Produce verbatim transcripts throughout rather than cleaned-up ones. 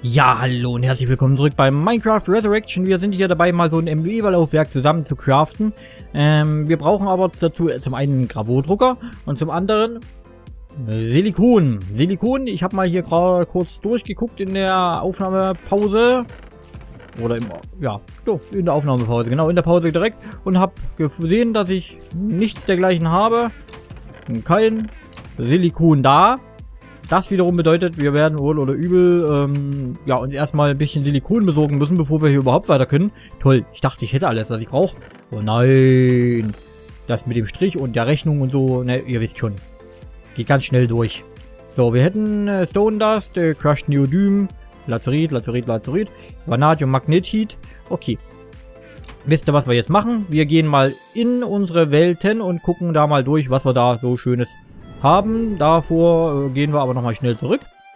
Ja, hallo und herzlich willkommen zurück bei Minecraft Resurrection. Wir sind hier dabei, mal so ein Medieval-Laufwerk zusammen zu craften. Ähm, wir brauchen aber dazu zum einen einen Gravurdrucker und zum anderen Silikon. Silikon, ich habe mal hier gerade kurz durchgeguckt in der Aufnahmepause. Oder im, ja, so, in der Aufnahmepause, genau, in der Pause direkt. Und habe gesehen, dass ich nichts dergleichen habe. Kein Silikon da. Das wiederum bedeutet, wir werden wohl oder übel, ähm, ja, uns erstmal ein bisschen Silikon besorgen müssen, bevor wir hier überhaupt weiter können. Toll, ich dachte, ich hätte alles, was ich brauche. Oh nein. Das mit dem Strich und der Rechnung und so, ne, ihr wisst schon. Geht ganz schnell durch. So, wir hätten äh, Stone Dust, äh, Crushed Neodym, Lazerit, Lazerit, Lazerit, Vanadium, Magnetit. Okay. Wisst ihr, was wir jetzt machen? Wir gehen mal in unsere Welten und gucken da mal durch, was wir da so Schönes haben. Davor äh, gehen wir aber nochmal schnell zurück.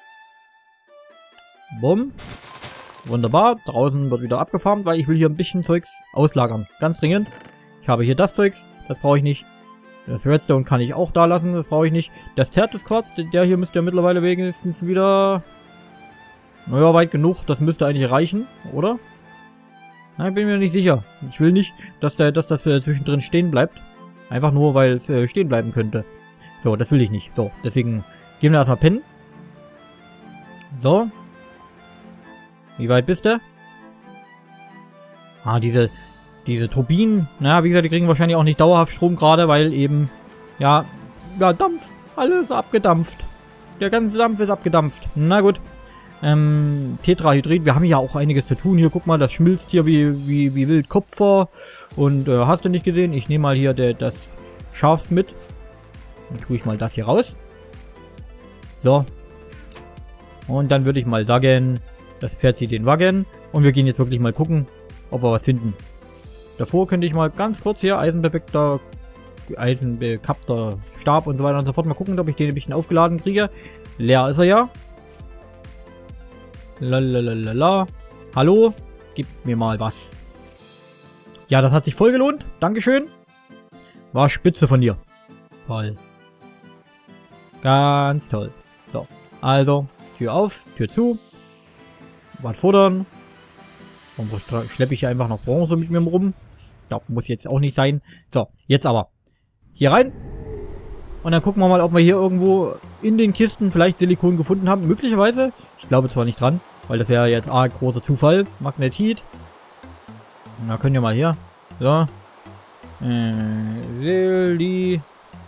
Bumm. Wunderbar. Draußen wird wieder abgefarmt, weil ich will hier ein bisschen Zeugs auslagern. Ganz dringend. Ich habe hier das Zeugs. Das brauche ich nicht. Das Redstone kann ich auch da lassen. Das brauche ich nicht. Das Zertusquarz, der hier müsste ja mittlerweile wenigstens wieder... Naja, weit genug. Das müsste eigentlich reichen, oder? Nein, bin mir nicht sicher. Ich will nicht, dass, der, dass das äh, zwischendrin stehen bleibt. Einfach nur, weil es äh, stehen bleiben könnte. So, das will ich nicht. So, deswegen gehen wir erstmal pennen. So. Wie weit bist du? Ah, diese, diese Turbinen. Naja, wie gesagt, die kriegen wahrscheinlich auch nicht dauerhaft Strom gerade, weil eben, ja, ja, Dampf. Alles abgedampft. Der ganze Dampf ist abgedampft. Na gut. Ähm, Tetrahydrid. Wir haben ja auch einiges zu tun. Hier, guck mal, das schmilzt hier wie, wie, wie wild Kupfer. Und, äh, hast du nicht gesehen? Ich nehme mal hier der, das Schaf mit. Dann tue ich mal das hier raus. So. Und dann würde ich mal sagen, das Pferd zieht den Wagen. Und wir gehen jetzt wirklich mal gucken, ob wir was finden. Davor könnte ich mal ganz kurz hier eisenbefekter, eisenbekappter Stab und so weiter und so fort mal gucken, ob ich den ein bisschen aufgeladen kriege. Leer ist er ja. Lalalala. Hallo? Gib mir mal was. Ja, das hat sich voll gelohnt. Dankeschön. War spitze von dir. Toll. Ganz toll. So, also, Tür auf, Tür zu. Was futtern. Und schleppe ich hier einfach noch Bronze mit mir rum. Das muss jetzt auch nicht sein. So, jetzt aber. Hier rein. Und dann gucken wir mal, ob wir hier irgendwo in den Kisten vielleicht Silikon gefunden haben. Möglicherweise. Ich glaube zwar nicht dran, weil das wäre jetzt arg großer Zufall. Magnetit. Na, können wir mal hier. So. Äh, Sili.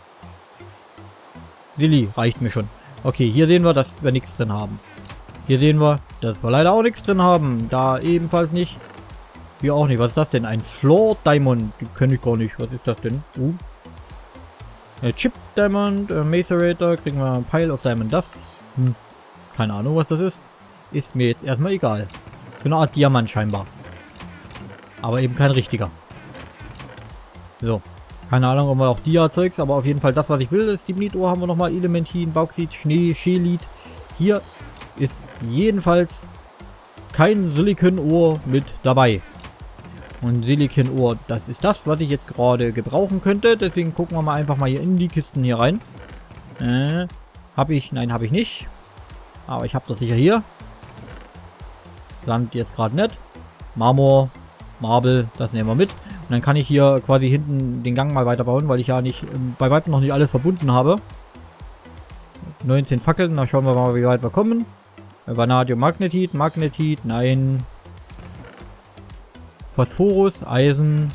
Sili reicht mir schon. Okay, hier sehen wir, dass wir nichts drin haben. Hier sehen wir, dass wir leider auch nichts drin haben. Da ebenfalls nicht. Hier auch nicht. Was ist das denn? Ein Floor Diamond. Die kenne ich gar nicht. Was ist das denn? Uh. Äh, Chip Diamond, äh, Macerator. Kriegen wir ein Pile of Diamond Dust. Hm. Keine Ahnung, was das ist. Ist mir jetzt erstmal egal. So eine Art Diamant scheinbar. Aber eben kein richtiger. So. Keine Ahnung, ob wir auch Dia-Zeugs, aber auf jeden Fall das, was ich will, ist die Nitro. Haben wir nochmal Elementin, Bauxit, Schnee, Schelit. Hier ist jedenfalls kein Silikon-Ohr mit dabei. Und Silikon-Ohr, das ist das, was ich jetzt gerade gebrauchen könnte. Deswegen gucken wir mal einfach mal hier in die Kisten hier rein. Äh, habe ich, nein, habe ich nicht. Aber ich habe das sicher hier. Sand jetzt gerade nicht. Marmor, Marble, das nehmen wir mit. Und dann kann ich hier quasi hinten den Gang mal weiterbauen, weil ich ja nicht ähm, bei weitem noch nicht alles verbunden habe. neunzehn Fackeln, dann schauen wir mal, wie weit wir kommen. Vanadium, Magnetit, Magnetit, nein. Phosphorus, Eisen.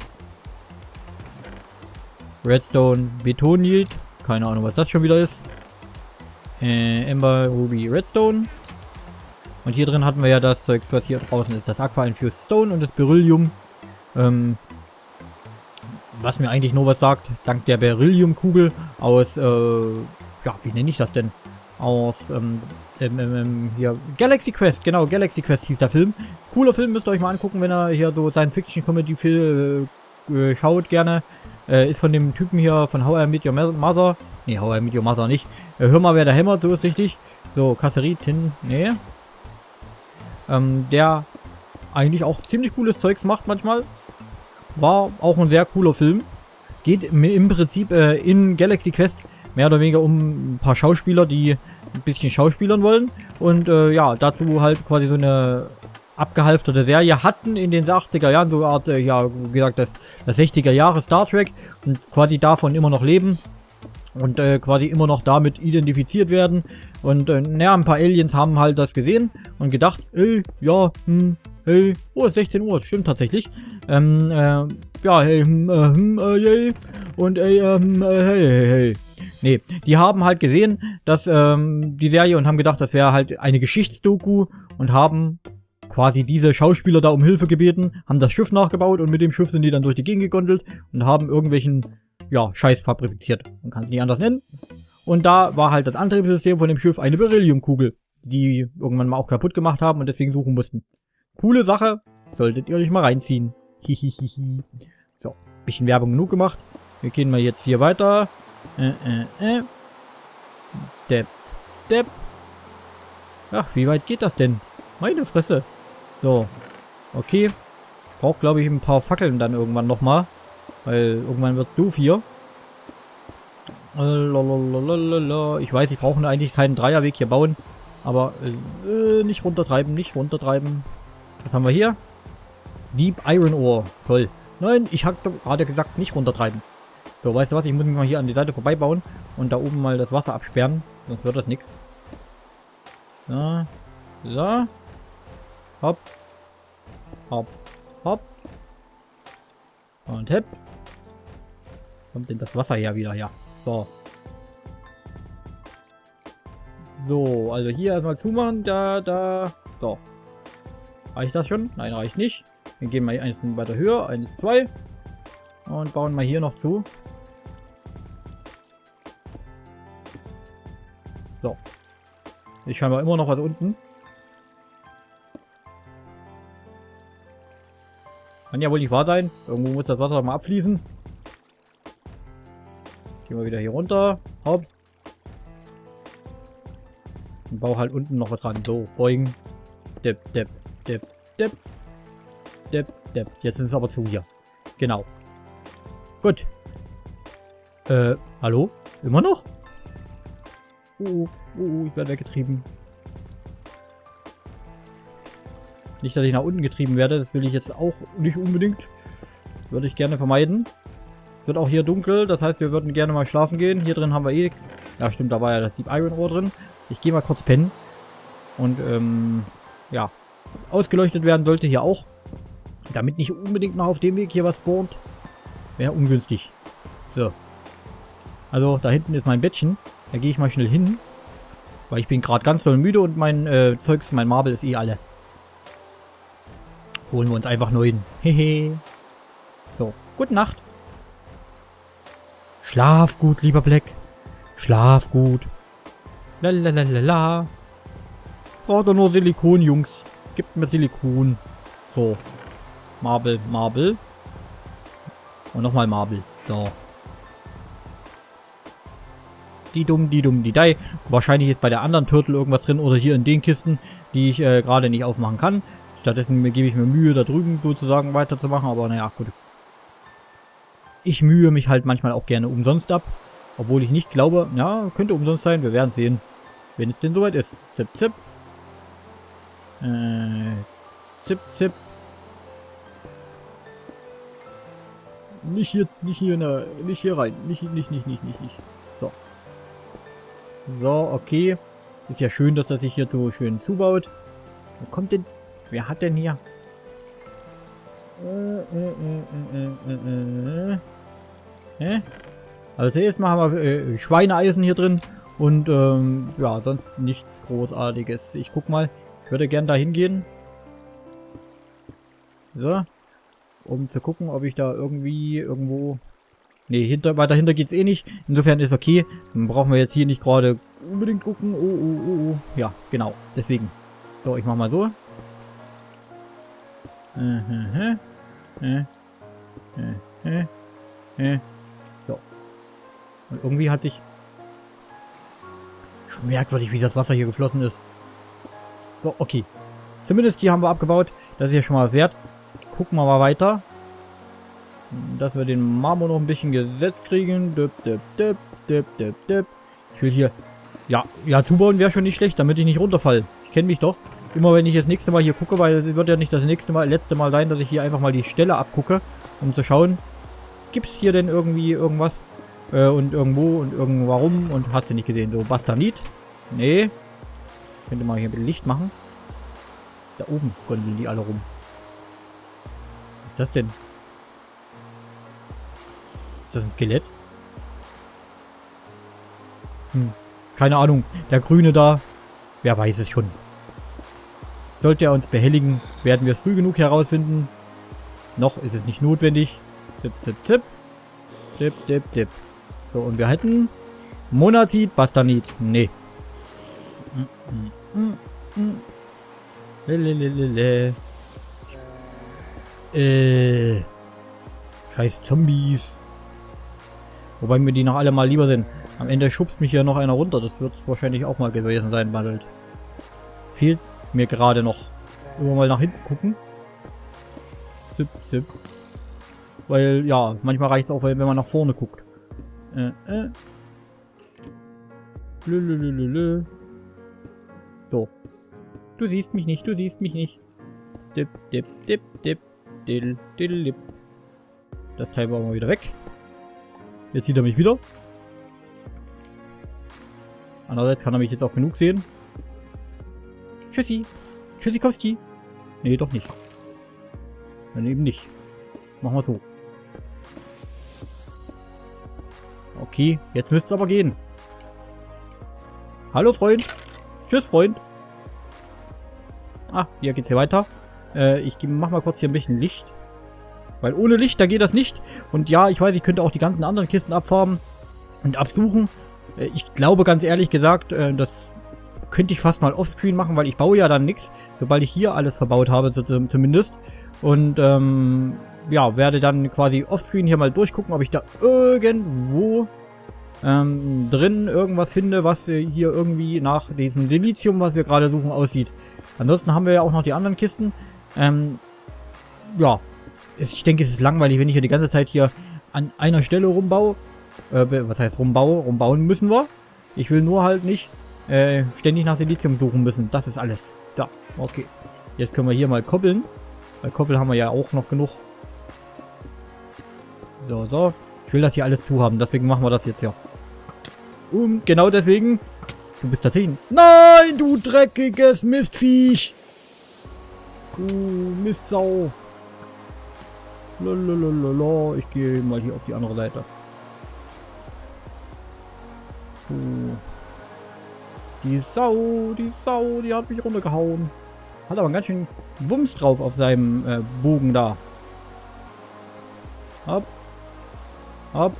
Redstone, Betonit. Keine Ahnung, was das schon wieder ist. Äh, Ember, Ruby, Redstone. Und hier drin hatten wir ja das Zeugs, was hier draußen ist. Das Aqua Infused Stone und das Beryllium. Ähm, was mir eigentlich nur was sagt, dank der Beryllium-Kugel aus, äh, ja, wie nenne ich das denn? Aus, ähm, ähm, ähm, hier, Galaxy Quest, genau, Galaxy Quest hieß der Film. Cooler Film, müsst ihr euch mal angucken, wenn ihr hier so Science-Fiction-Comedy-Film äh, schaut, gerne. Äh, ist von dem Typen hier, von How I Met Your Mother. Ne, How I Met Your Mother nicht. Äh, hör mal, wer da hämmert, so ist richtig. So, Kasseritin, ne. Ähm, der eigentlich auch ziemlich cooles Zeugs macht manchmal. War auch ein sehr cooler Film. Geht im Prinzip äh, in Galaxy Quest mehr oder weniger um ein paar Schauspieler, die ein bisschen schauspielern wollen. Und äh, ja, dazu halt quasi so eine abgehalfterte Serie hatten in den achtziger Jahren, so eine Art, äh, ja, wie gesagt, das, das sechziger Jahre Star Trek und quasi davon immer noch leben und äh, quasi immer noch damit identifiziert werden. Und äh, naja, ein paar Aliens haben halt das gesehen und gedacht, ey, ja, hm, hey, oh, es ist sechzehn Uhr, das stimmt tatsächlich. Ähm, äh, ja, hey, hm, äh, hm, äh, yay, und ey, ähm, äh, hey, hey, hey. Nee, die haben halt gesehen, dass ähm, die Serie und haben gedacht, das wäre halt eine Geschichtsdoku und haben quasi diese Schauspieler da um Hilfe gebeten, haben das Schiff nachgebaut und mit dem Schiff sind die dann durch die Gegend gegondelt und haben irgendwelchen, ja, Scheiß fabriziert. Man kann es nicht anders nennen. Und da war halt das Antriebssystem von dem Schiff eine Berylliumkugel, die irgendwann mal auch kaputt gemacht haben und deswegen suchen mussten. Coole Sache, solltet ihr euch mal reinziehen. Hihihihi. So, bisschen Werbung genug gemacht. Wir gehen mal jetzt hier weiter. Äh, äh, äh. Depp, Depp. Ach, wie weit geht das denn? Meine Fresse. So. Okay. Braucht, glaube ich, ein paar Fackeln dann irgendwann nochmal. Weil irgendwann wird's doof hier. Ich weiß, ich brauche eigentlich keinen Dreierweg hier bauen. Aber äh, nicht runtertreiben, nicht runtertreiben. Was haben wir hier? Deep Iron Ore. Toll. Nein, ich habe gerade gesagt, nicht runtertreiben. So, weißt du was? Ich muss mich mal hier an die Seite vorbeibauen und da oben mal das Wasser absperren. Sonst wird das nichts. So. So. Hopp. Hopp. Hopp. Und hepp. Kommt denn das Wasser her wieder her? So. So, also hier erstmal zumachen. Da, da. So. Reicht das schon? Nein, reicht nicht. Dann gehen wir eins weiter höher. Eins, zwei. Und bauen mal hier noch zu. So. Ist scheinbar immer noch was unten. Kann ja wohl nicht wahr sein. Irgendwo muss das Wasser mal abfließen. Gehen wir wieder hier runter. Hopp. Und baue halt unten noch was ran. So, beugen. Depp, depp, depp, depp. Depp, depp. Jetzt sind es aber zu hier. Genau. Gut. Äh, hallo? Immer noch? Oh, oh, ich werde weggetrieben. Nicht, dass ich nach unten getrieben werde. Das will ich jetzt auch nicht unbedingt. Würde ich gerne vermeiden. Wird auch hier dunkel. Das heißt, wir würden gerne mal schlafen gehen. Hier drin haben wir eh... Ja, stimmt, da war ja das Deep Iron Ore drin. Ich gehe mal kurz pennen. Und, ähm... ja. Ausgeleuchtet werden sollte hier auch. Damit nicht unbedingt noch auf dem Weg hier was spawnt. Wäre ungünstig. So. Also, da hinten ist mein Bettchen. Da gehe ich mal schnell hin. Weil ich bin gerade ganz doll müde und mein äh, Zeugs, mein Marble ist eh alle. Holen wir uns einfach neuen. Hehe. So, gute Nacht. Schlaf gut, lieber Black. Schlaf gut. Lalalala. Braucht doch nur Silikon, Jungs. Gibt mir Silikon. So. Marble, Marble. Und nochmal Marble. So. Die dumm, die dumm, die dei. Wahrscheinlich ist bei der anderen Turtle irgendwas drin oder hier in den Kisten, die ich äh, gerade nicht aufmachen kann. Stattdessen gebe ich mir Mühe, da drüben sozusagen weiterzumachen, aber naja, gut. Ich mühe mich halt manchmal auch gerne umsonst ab. Obwohl ich nicht glaube, ja, könnte umsonst sein, wir werden sehen. Wenn es denn soweit ist. Zip, zip. Äh, zip, zip. Nicht hier, nicht hier, na, nicht hier rein. Nicht, nicht, nicht, nicht, nicht, nicht. So. So, okay. Ist ja schön, dass das sich hier so schön zubaut. Wo kommt denn... Wer hat denn hier? Äh, äh, äh, äh, äh, äh. Also zuerst mal haben wir äh, Schweineeisen hier drin. Und ähm, ja, sonst nichts Großartiges. Ich guck mal. Ich würde gern da hingehen. So. Um zu gucken, ob ich da irgendwie irgendwo... Ne, hinter, weiter hinter geht's eh nicht. Insofern ist okay. Dann brauchen wir jetzt hier nicht gerade unbedingt gucken. Oh, oh, oh, oh. Ja, genau. Deswegen. So, ich mach mal so. Äh, äh, äh, äh, so. Und irgendwie hat sich... Schon merkwürdig, wie das Wasser hier geflossen ist. So, okay. Zumindest hier haben wir abgebaut. Das ist ja schon mal was wert. Gucken wir mal weiter. Dass wir den Marmor noch ein bisschen gesetzt kriegen. Dip, dip, dip, dip, dip, dip. Ich will hier Ja, ja, zubauen wäre schon nicht schlecht, damit ich nicht runterfalle. Ich kenne mich doch. Immer wenn ich das nächste Mal hier gucke, weil es wird ja nicht das nächste Mal, letzte Mal sein, dass ich hier einfach mal die Stelle abgucke, um zu schauen, gibt es hier denn irgendwie irgendwas äh, und irgendwo und irgendwo warum und hast du nicht gesehen. So, Bastanit? Nee. Könnte mal hier mit Licht machen. Da oben gondeln die alle rum. Was ist das denn? Ist das ein Skelett? Hm. Keine Ahnung. Der Grüne da. Wer weiß es schon. Sollte er uns behelligen, werden wir es früh genug herausfinden. Noch ist es nicht notwendig. Tipp, tipp, tipp. Tipp, tipp, tipp. So, und wir hätten Monatit, Bastanit. Nee. Mm, mm, mm. Lelelelele. Äh. Scheiß Zombies. Wobei mir die noch alle mal lieber sind. Am Ende schubst mich hier noch einer runter. Das wird es wahrscheinlich auch mal gewesen sein, bald. Fehlt mir gerade noch. Immer mal nach hinten gucken. Zip, zip. Weil, ja, manchmal reicht es auch, wenn man nach vorne guckt. Äh, äh. Lülülülülü. So. Du siehst mich nicht, du siehst mich nicht. Dip, dip, dip, dip. Dill, dill, dip. Das Teil war mal wieder weg. Jetzt sieht er mich wieder. Andererseits kann er mich jetzt auch genug sehen. Tschüssi. Tschüssikowski. Nee, doch nicht. Dann eben nicht. Machen wir so. Okay, jetzt müsste es aber gehen. Hallo, Freund. Tschüss, Freund. Ah, hier geht's hier weiter. Äh, ich mach mal kurz hier ein bisschen Licht. Weil ohne Licht, da geht das nicht. Und ja, ich weiß, ich könnte auch die ganzen anderen Kisten abfarben und absuchen. Äh, ich glaube, ganz ehrlich gesagt, äh, das könnte ich fast mal offscreen machen, weil ich baue ja dann nichts, sobald ich hier alles verbaut habe, zumindest. Und ähm, ja, werde dann quasi offscreen hier mal durchgucken, ob ich da irgendwo ähm, drin irgendwas finde, was hier irgendwie nach diesem Silizium, was wir gerade suchen, aussieht. Ansonsten haben wir ja auch noch die anderen Kisten. Ähm, ja, ich denke, es ist langweilig, wenn ich hier die ganze Zeit hier an einer Stelle rumbaue. Äh, was heißt rumbaue? Rumbauen müssen wir. Ich will nur halt nicht äh, ständig nach Silizium suchen müssen. Das ist alles. So, okay. Jetzt können wir hier mal koppeln. Weil Koppel haben wir ja auch noch genug. So, so. Ich will das hier alles zu haben. Deswegen machen wir das jetzt ja. Und genau deswegen. Du bist tatsächlich... Nein, du dreckiges Mistviech! Du Mistsau. Lalalala. Ich gehe mal hier auf die andere Seite. Uh. Die Sau, die Sau, die hat mich runtergehauen. Hat aber einen ganz schön Wumms drauf auf seinem äh, Bogen da. Hopp. Hopp.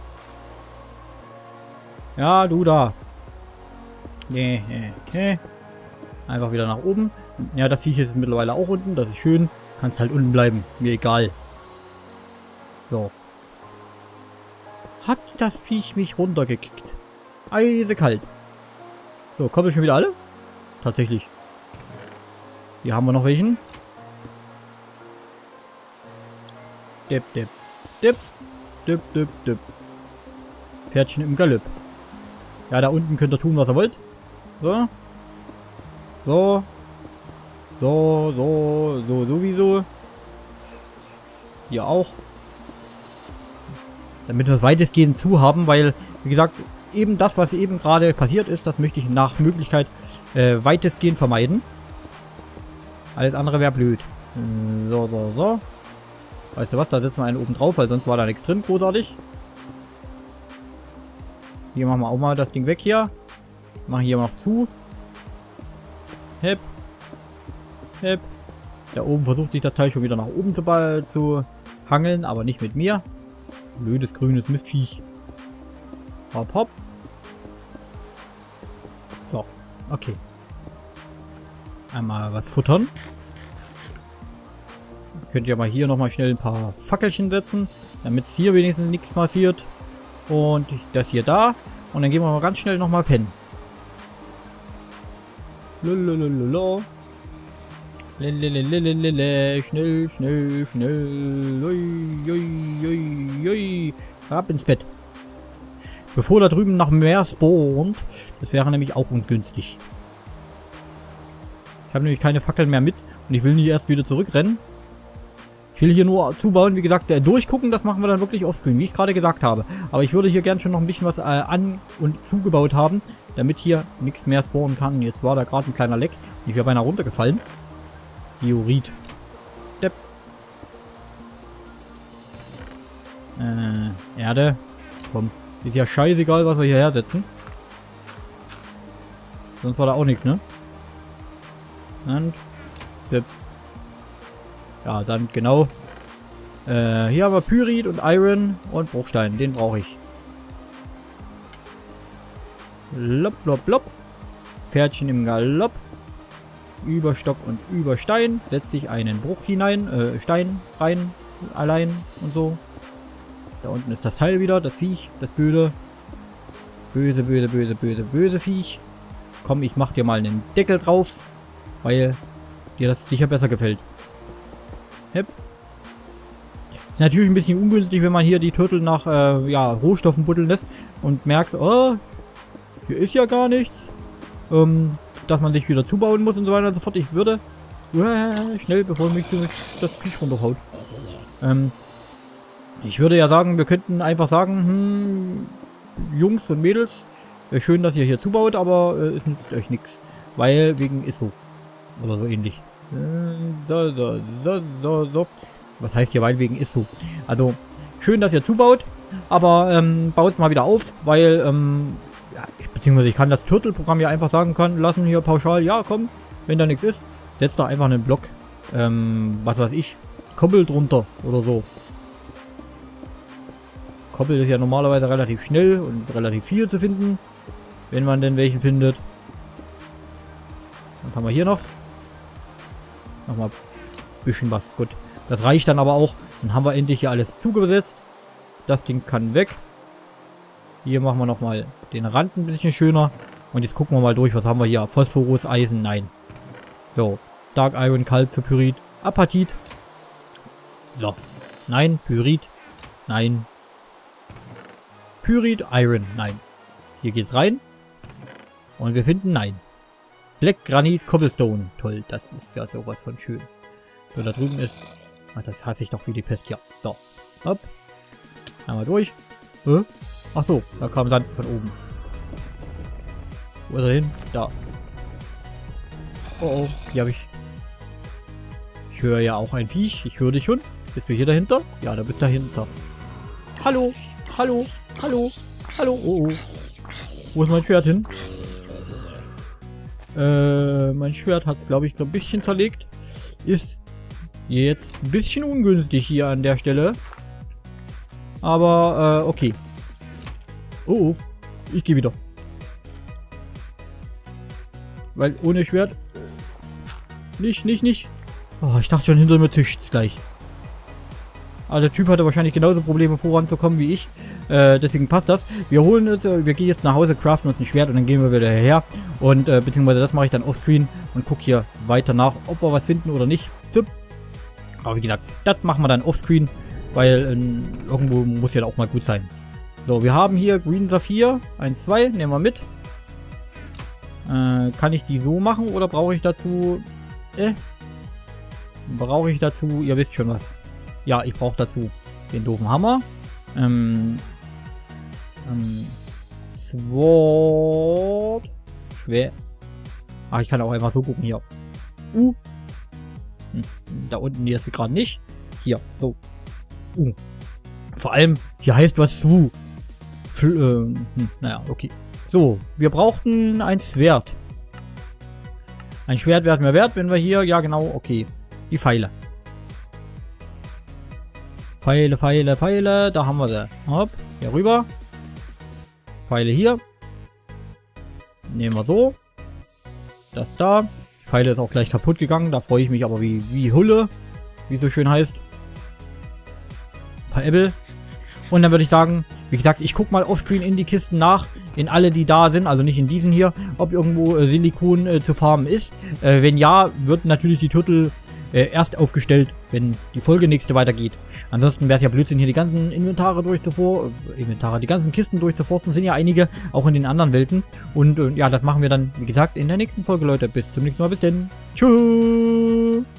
Ja, du da. Nee, nee, nee. Einfach wieder nach oben. Ja, das Viech ist mittlerweile auch unten. Das ist schön. Kannst halt unten bleiben. Mir egal. So. Hat das Viech mich runtergekickt. Eisekalt. So, kommen schon wieder alle? Tatsächlich. Hier haben wir noch welchen. Dip, dip, dip, dip, dip, dip. Pferdchen im Galopp. Ja, da unten könnt ihr tun, was ihr wollt. So. So. So, so, so, sowieso. Hier auch. Damit wir es weitestgehend zu haben, weil, wie gesagt, eben das, was eben gerade passiert ist, das möchte ich nach Möglichkeit äh, weitestgehend vermeiden. Alles andere wäre blöd. So, so, so. Weißt du was, da setzen wir einen oben drauf, weil sonst war da nichts drin, großartig. Hier machen wir auch mal das Ding weg hier. Machen hier noch zu. Hep. Hep. Da oben versucht sich das Teil schon wieder nach oben zu, zu hangeln, aber nicht mit mir. Blödes grünes Mistviech. Hopp, hopp. So, okay. Einmal was futtern. Könnt ihr mal hier nochmal schnell ein paar Fackelchen setzen, damit es hier wenigstens nichts passiert. Und das hier da. Und dann gehen wir mal ganz schnell nochmal pennen. Lalalala. Lalalala. Schnell, schnell, schnell. Ui, ui, ui, ui. Ab ins Bett. Bevor da drüben noch mehr spawnt. Das wäre nämlich auch ungünstig. Ich habe nämlich keine Fackeln mehr mit. Und ich will nicht erst wieder zurückrennen. Ich will hier nur zubauen. Wie gesagt, äh, durchgucken, das machen wir dann wirklich offscreen, wie ich es gerade gesagt habe. Aber ich würde hier gern schon noch ein bisschen was äh, an- und zugebaut haben, damit hier nichts mehr spawnen kann. Jetzt war da gerade ein kleiner Leck. Ich wäre beinahe runtergefallen. Diorit. Depp. Äh, Erde. Komm. Ist ja scheißegal, was wir hierher setzen. Sonst war da auch nichts, ne? Und. Depp. Ja, dann genau. Äh, hier haben wir Pyrit und Iron und Bruchstein. Den brauche ich. Lopp, lopp, lopp. Pferdchen im Galopp. Über Stock und über Stein. Setz dich einen Bruch hinein. Äh, Stein rein. Allein und so. Da unten ist das Teil wieder. Das Viech. Das böse. Böse, böse, böse, böse, böse Viech. Komm, ich mach dir mal einen Deckel drauf. Weil dir das sicher besser gefällt. Hep. Ist natürlich ein bisschen ungünstig, wenn man hier die Turtle nach äh, ja, Rohstoffen buddeln lässt und merkt, oh, hier ist ja gar nichts. Ähm, dass man sich wieder zubauen muss und so weiter und so fort. Ich würde äh, schnell, bevor mich das Fisch runterhaut. Ähm, ich würde ja sagen, wir könnten einfach sagen, hm, Jungs und Mädels, äh, schön, dass ihr hier zubaut, aber äh, es nützt euch nichts. Weil wegen ist so. Oder so ähnlich. So, so, so, so, so. Was heißt hier, weil wegen ist so. Also, schön, dass ihr zubaut, aber ähm, baut es mal wieder auf, weil, ähm, ja, beziehungsweise ich kann das Turtle-Programm ja einfach sagen kann, lassen hier pauschal, ja, komm, wenn da nichts ist, setzt da einfach einen Block, ähm, was weiß ich, Koppel drunter oder so. Koppel ist ja normalerweise relativ schnell und relativ viel zu finden, wenn man denn welchen findet. Dann haben wir hier noch. Nochmal ein bisschen was. Gut. Das reicht dann aber auch. Dann haben wir endlich hier alles zugesetzt. Das Ding kann weg. Hier machen wir nochmal den Rand ein bisschen schöner. Und jetzt gucken wir mal durch. Was haben wir hier? Phosphorus, Eisen, nein. So. Dark Iron, Calcipyrit, Apatit. So. Nein. Pyrit. Nein. Pyrit, Iron. Nein. Hier geht's rein. Und wir finden nein. Black Granit Cobblestone. Toll, das ist ja sowas von schön. So, da drüben ist... Ach, das hasse ich doch wie die Pest. Ja, so. Hopp. Einmal durch. Äh? Ach so, da kam Sand von oben. Wo ist er hin? Da. Oh, oh, hier habe ich... Ich höre ja auch ein Viech. Ich höre dich schon. Bist du hier dahinter? Ja, da bist du dahinter. Hallo, hallo, hallo, hallo. Oh, oh. Wo ist mein Schwert hin? Äh, mein Schwert hat es, glaube ich, ein bisschen zerlegt. Ist jetzt ein bisschen ungünstig hier an der Stelle. Aber, äh, okay. Oh, oh. Ich gehe wieder. Weil ohne Schwert... Nicht, nicht, nicht. Oh, ich dachte schon, hinter mir zischt's gleich. Aber der Typ hatte wahrscheinlich genauso Probleme voranzukommen wie ich. Äh, deswegen passt das. Wir holen uns, äh, wir gehen jetzt nach Hause, craften uns ein Schwert und dann gehen wir wieder her. Und, äh, beziehungsweise das mache ich dann offscreen und gucke hier weiter nach, ob wir was finden oder nicht. So. Aber wie gesagt, das machen wir dann offscreen, weil äh, irgendwo muss ja auch mal gut sein. So, wir haben hier Green Saphir, eins, zwei, nehmen wir mit. Äh, kann ich die so machen oder brauche ich dazu, äh, brauche ich dazu, ihr wisst schon was. Ja, ich brauche dazu den doofen Hammer. Ähm, ähm, Sword. Schwer. Ach, ich kann auch einfach so gucken hier. Uh. Hm, da unten jetzt gerade nicht. Hier, so. Uh. Vor allem, hier heißt was Swu. Fl äh, hm, naja, okay. So, wir brauchten ein Schwert. Ein Schwert wäre mir wert, wenn wir hier, ja genau, okay. Die Pfeile. Pfeile, Pfeile, Pfeile. Da haben wir sie. Hopp, hier rüber. Pfeile hier. Nehmen wir so. Das da. Die Pfeile ist auch gleich kaputt gegangen. Da freue ich mich aber wie, wie Hulle. Wie es so schön heißt. Ein paar Äppel. Und dann würde ich sagen, wie gesagt, ich gucke mal offscreen in die Kisten nach. In alle, die da sind. Also nicht in diesen hier. Ob irgendwo äh, Silikon äh, zu farmen ist. Äh, wenn ja, wird natürlich die Turtle äh, erst aufgestellt, wenn die Folge nächste weitergeht. Ansonsten wäre es ja Blödsinn, hier die ganzen Inventare durchzuforsten, äh, Inventare, die ganzen Kisten durchzuforsten, sind ja einige, auch in den anderen Welten. Und äh, ja, das machen wir dann, wie gesagt, in der nächsten Folge, Leute. Bis zum nächsten Mal, bis denn. Tschüss.